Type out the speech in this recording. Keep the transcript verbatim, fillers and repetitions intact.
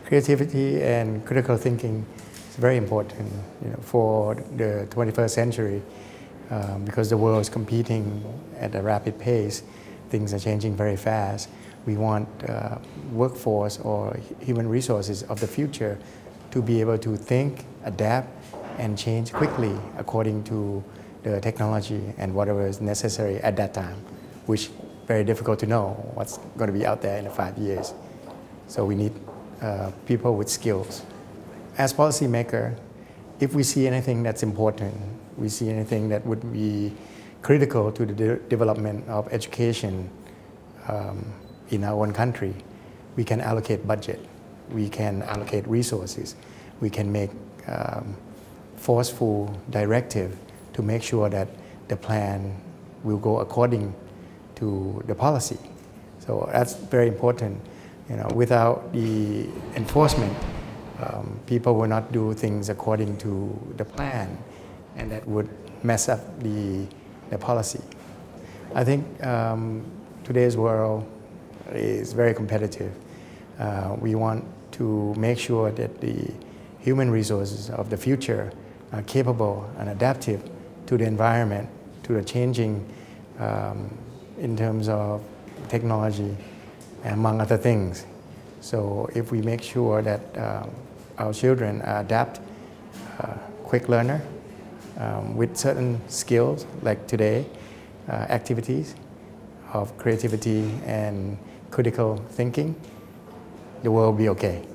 Creativity and critical thinking is very important, you know, for the twenty-first century um, because the world is competing at a rapid pace. Things are changing very fast. We want uh, workforce or human resources of the future to be able to think, adapt, and change quickly according to the technology and whatever is necessary at that time, which very difficult to know what's going to be out there in the five years. So we need uh, people with skills. As policymaker, if we see anything that's important, we see anything that would be critical to the de development of education um, in our own country, we can allocate budget, we can allocate resources, we can make um, forceful directive to make sure that the plan will go according to the policy. So that's very important. You know, without the enforcement, um, people will not do things according to the plan, and that would mess up the, the policy. I think um, today's world is very competitive. Uh, we want to make sure that the human resources of the future are capable and adaptive to the environment, to the changing um, in terms of technology, among other things. So if we make sure that uh, our children are adapt, uh, quick learner, um, with certain skills like today, uh, activities of creativity and critical thinking, the world will be okay.